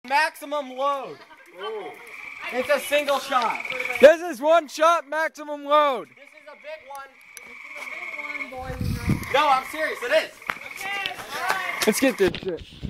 Maximum load. Ooh. It's a single shot. This is one shot maximum load. This is a big one. This is a big one, boys and girls. No, I'm serious. It is. Let's get this shit.